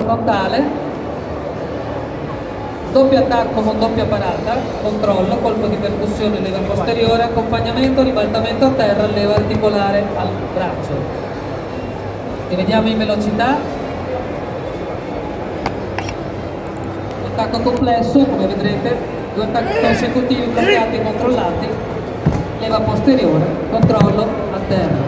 frontale, doppio attacco con doppia parata, controllo, colpo di percussione, leva posteriore, accompagnamento, ribaltamento a terra, leva articolare al braccio. Rivediamo in velocità. Attacco complesso, come vedrete, 2 attacchi consecutivi bloccati e controllati, leva posteriore, controllo a terra.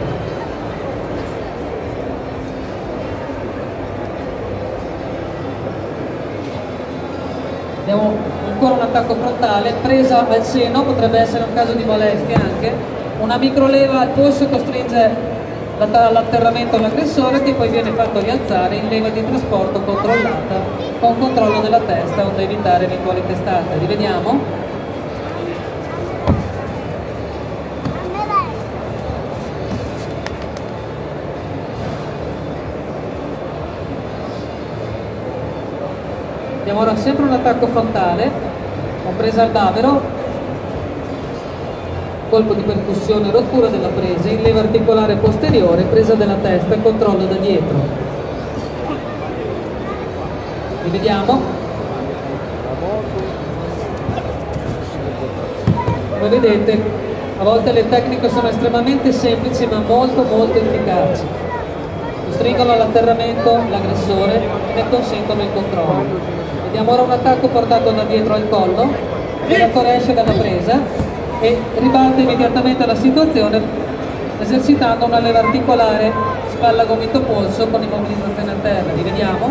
Abbiamo ancora un attacco frontale, presa al seno, potrebbe essere un caso di molestia anche, una microleva al polso costringe l'atterramento all'aggressore, che poi viene fatto rialzare in leva di trasporto controllata con controllo della testa onde evitare eventuali testate. Rivediamo. Abbiamo ora sempre un attacco frontale, ho presa al bavero, colpo di percussione, rottura della presa, in leva articolare posteriore, presa della testa, controllo da dietro. Rivediamo. Come vedete, a volte le tecniche sono estremamente semplici ma molto efficaci. Costringono all'atterramento l'aggressore e ne consentono il controllo. Vediamo ora un attacco portato da dietro al collo, l'attore esce dalla presa e ribalta immediatamente la situazione esercitando una leva articolare spalla gomito polso con immobilizzazione a terra. Rivediamo.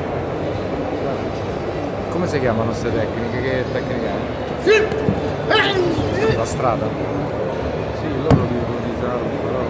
Come si chiamano queste tecniche? Che tecnica è? La strada? Sì, loro li usano, però